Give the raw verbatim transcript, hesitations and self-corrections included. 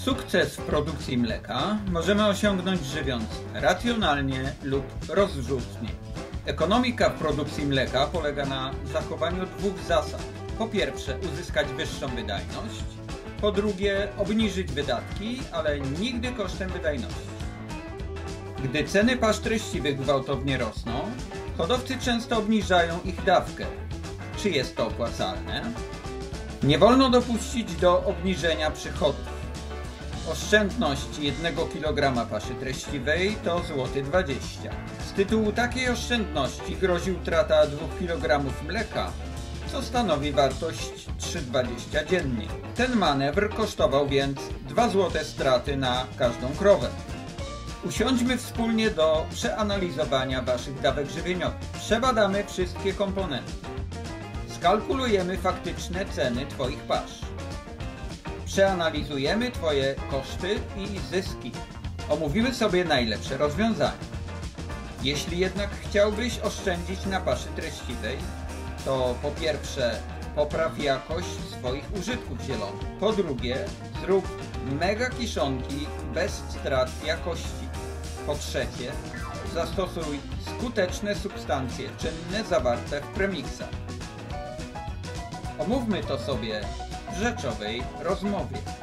Sukces w produkcji mleka możemy osiągnąć żywiąc racjonalnie lub rozrzutnie. Ekonomika w produkcji mleka polega na zachowaniu dwóch zasad. Po pierwsze, uzyskać wyższą wydajność. Po drugie, obniżyć wydatki, ale nigdy kosztem wydajności. Gdy ceny pasz treściwych gwałtownie rosną, hodowcy często obniżają ich dawkę. Czy jest to opłacalne? Nie wolno dopuścić do obniżenia przychodów. Oszczędność jednego kilograma paszy treściwej to złoty dwadzieścia złotych. Z tytułu takiej oszczędności grozi utrata dwóch kilogramów mleka, co stanowi wartość trzy dwadzieścia złotych dziennie. Ten manewr kosztował więc dwa złote straty na każdą krowę. Usiądźmy wspólnie do przeanalizowania waszych dawek żywieniowych. Przebadamy wszystkie komponenty. Skalkulujemy faktyczne ceny twoich pasz. Przeanalizujemy twoje koszty i zyski. Omówimy sobie najlepsze rozwiązania. Jeśli jednak chciałbyś oszczędzić na paszy treściwej, to po pierwsze popraw jakość swoich użytków zielonych. Po drugie, zrób mega kiszonki bez strat jakości. Po trzecie, zastosuj skuteczne substancje czynne zawarte w premiksach. Omówmy to sobie w rzeczowej rozmowie.